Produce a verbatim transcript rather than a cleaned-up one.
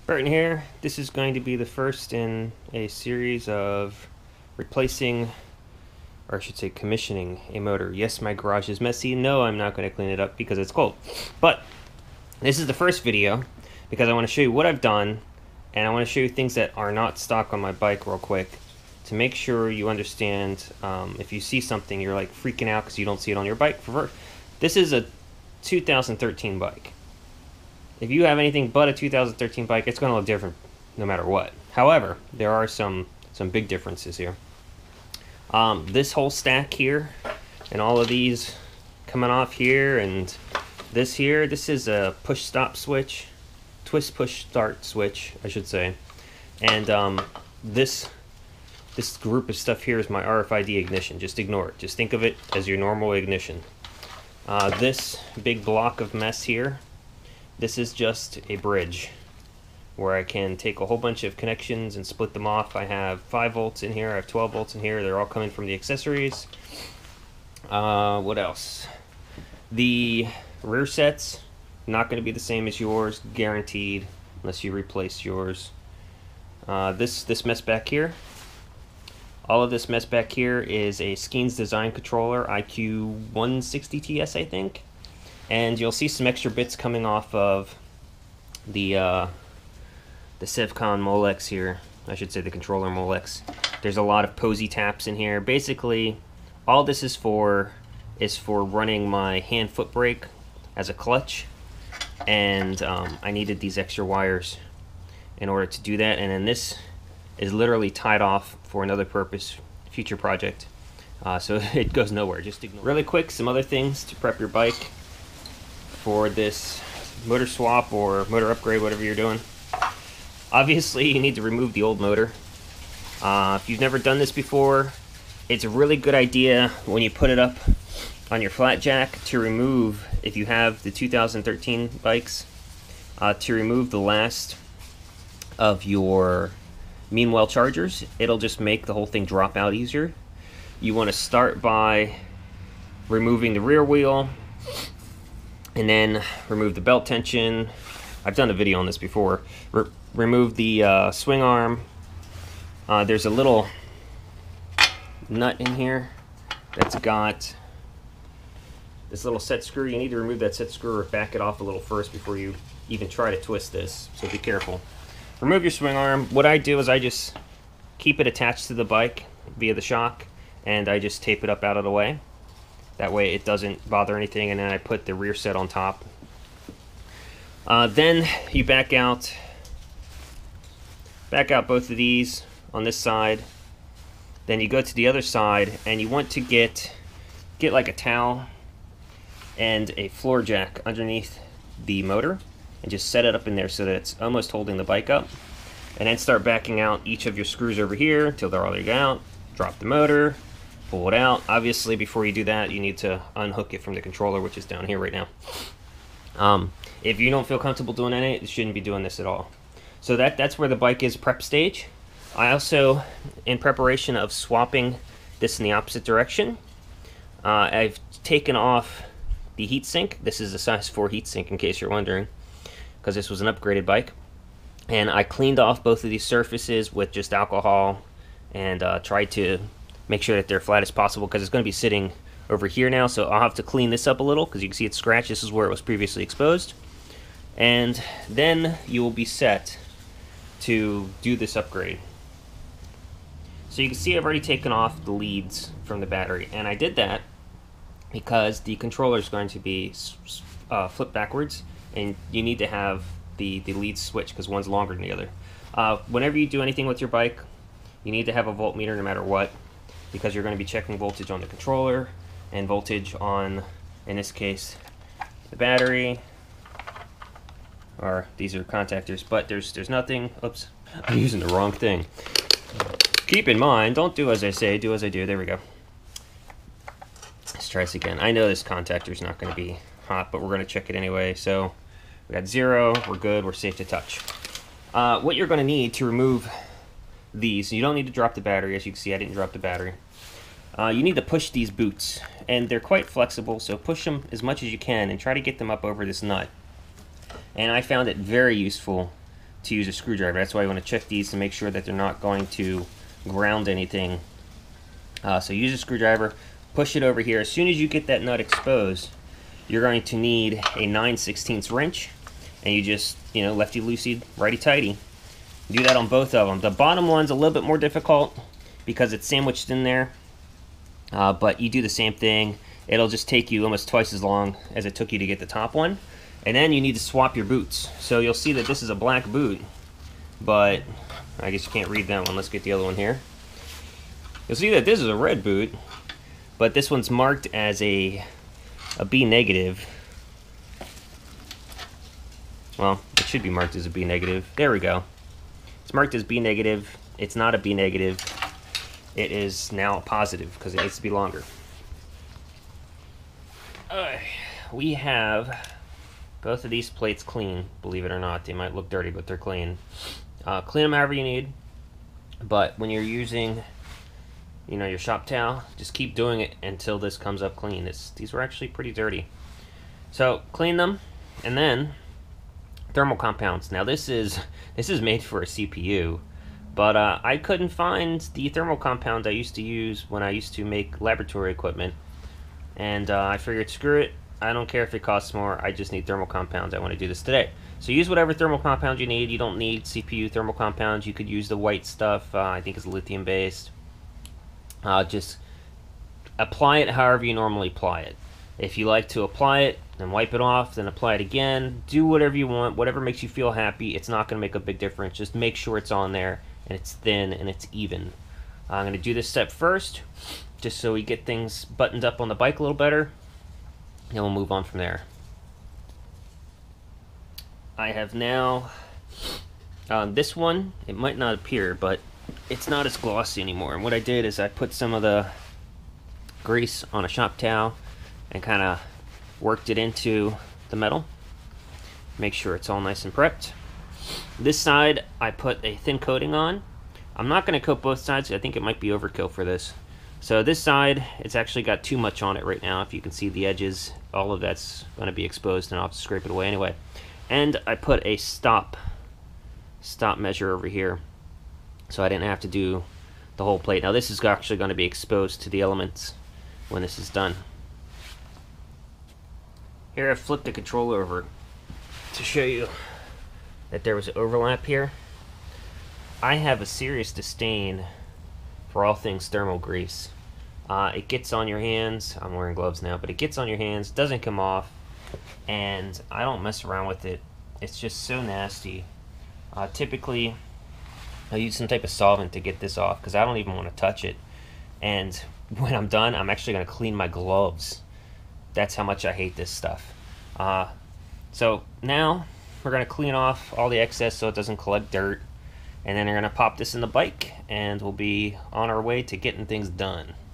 Burton here. This is going to be the first in a series of replacing, or I should say commissioning, a motor. Yes, my garage is messy. No, I'm not going to clean it up because it's cold. But this is the first video because I want to show you what I've done, and I want to show you things that are not stock on my bike real quick to make sure you understand. Um, if you see something, you're like freaking out because you don't see it on your bike. This is a two thousand thirteen bike. If you have anything but a two thousand thirteen bike, it's going to look different no matter what. However, there are some some big differences here. Um, this whole stack here, and all of these coming off here, and this here, this is a push stop switch, twist push start switch, I should say. And um, this this group of stuff here is my R F I D ignition. Just ignore it. Just think of it as your normal ignition. Uh, this big block of mess here, this is just a bridge where I can take a whole bunch of connections and split them off. I have five volts in here, I have twelve volts in here, they're all coming from the accessories. Uh, what else? The rear sets, not going to be the same as yours, guaranteed, unless you replace yours. Uh, this, this mess back here, all of this mess back here is a Skeens design controller, I Q one sixty T S I think. And you'll see some extra bits coming off of the uh, the Sevcon Molex here. I should say the controller Molex. There's a lot of posy taps in here. Basically, all this is for is for running my hand foot brake as a clutch, and um, I needed these extra wires in order to do that. And then this is literally tied off for another purpose, future project. Uh, so it goes nowhere. Just ignore. Really quick, some other things to prep your bike for this motor swap or motor upgrade, whatever you're doing. Obviously, you need to remove the old motor. Uh, if you've never done this before, it's a really good idea when you put it up on your flat jack to remove, if you have the two thousand thirteen bikes, uh, to remove the last of your Meanwhile chargers. It'll just make the whole thing drop out easier. You want to start by removing the rear wheel, and then remove the belt tension. I've done a video on this before. Re remove the uh, swing arm. Uh, there's a little nut in here that's got this little set screw. You need to remove that set screw or back it off a little first before you even try to twist this, so be careful. Remove your swing arm. What I do is I just keep it attached to the bike via the shock, and I just tape it up out of the way. That way it doesn't bother anything, and then I put the rear set on top. Uh, then you back out, back out both of these on this side. Then you go to the other side, and you want to get, get like a towel and a floor jack underneath the motor, and just set it up in there so that it's almost holding the bike up. And then start backing out each of your screws over here until they're all laid out. Drop the motor, pull it out. Obviously, before you do that, you need to unhook it from the controller, which is down here right now. Um, if you don't feel comfortable doing it, you shouldn't be doing this at all. So that that's where the bike is prep stage. I also, in preparation of swapping this in the opposite direction, uh, I've taken off the heatsink. This is a size four heatsink, in case you're wondering, because this was an upgraded bike. And I cleaned off both of these surfaces with just alcohol, and uh, tried to make sure that they're flat as possible, because it's going to be sitting over here now, so I'll have to clean this up a little because you can see it's scratched. This is where it was previously exposed. And then you will be set to do this upgrade. So you can see I've already taken off the leads from the battery, and I did that because the controller is going to be uh, flipped backwards, and you need to have the, the lead switch because one's longer than the other. Uh, whenever you do anything with your bike, you need to have a voltmeter no matter what, because you're going to be checking voltage on the controller and voltage on, in this case, the battery. Or these are contactors, but there's there's nothing. Oops, I'm using the wrong thing. Keep in mind, don't do as I say, do as I do. There we go. Let's try this again. I know this contactor is not going to be hot, but we're going to check it anyway. So we got zero, we're good, we're safe to touch. Uh, what you're going to need to remove these, you don't need to drop the battery. As you can see, I didn't drop the battery. Uh, you need to push these boots, and they're quite flexible, so push them as much as you can and try to get them up over this nut. And I found it very useful to use a screwdriver. That's why you want to check these to make sure that they're not going to ground anything. Uh, so use a screwdriver, push it over here. As soon as you get that nut exposed, you're going to need a nine sixteenths wrench, and you just, you know, lefty-loosey, righty-tighty. Do that on both of them. The bottom one's a little bit more difficult because it's sandwiched in there, uh, but you do the same thing. It'll just take you almost twice as long as it took you to get the top one. And then you need to swap your boots. So you'll see that this is a black boot, but I guess you can't read that one. Let's get the other one here. You'll see that this is a red boot, but this one's marked as a, a B negative. Well, it should be marked as a B negative. There we go. It's marked as B negative. It's not a B negative. It is now a positive because it needs to be longer. Uh, we have both of these plates clean, believe it or not. They might look dirty, but they're clean. Uh, clean them however you need, but when you're using, you know, your shop towel, just keep doing it until this comes up clean. It's, these were actually pretty dirty. So clean them, and then thermal compounds. Now this is this is made for a C P U, but uh, I couldn't find the thermal compound I used to use when I used to make laboratory equipment, and uh, I figured, screw it. I don't care if it costs more, I just need thermal compounds. I want to do this today. So use whatever thermal compound you need. You don't need C P U thermal compounds. You could use the white stuff. Uh, I think it's lithium based. Uh, just apply it however you normally apply it. If you like to apply it and wipe it off, then apply it again. Do whatever you want, whatever makes you feel happy. It's not going to make a big difference. Just make sure it's on there and it's thin and it's even. I'm going to do this step first, just so we get things buttoned up on the bike a little better. And we'll move on from there. I have now, um, this one, it might not appear, but it's not as glossy anymore. And what I did is I put some of the grease on a shop towel and kind of worked it into the metal. Make sure it's all nice and prepped. This side, I put a thin coating on. I'm not going to coat both sides. I think it might be overkill for this. So this side, it's actually got too much on it right now. If you can see the edges, all of that's going to be exposed, and I'll have to scrape it away anyway. And I put a stop stop measure over here, so I didn't have to do the whole plate. Now this is actually going to be exposed to the elements when this is done. Here I've flipped the controller over to show you that there was an overlap here. I have a serious disdain for all things thermal grease. Uh, it gets on your hands. I'm wearing gloves now, but it gets on your hands, doesn't come off, and I don't mess around with it. It's just so nasty. Uh, typically, I use some type of solvent to get this off because I don't even want to touch it. And when I'm done, I'm actually going to clean my gloves. That's how much I hate this stuff. Uh, so now we're going to clean off all the excess so it doesn't collect dirt. And then we're going to pop this in the bike, and we'll be on our way to getting things done.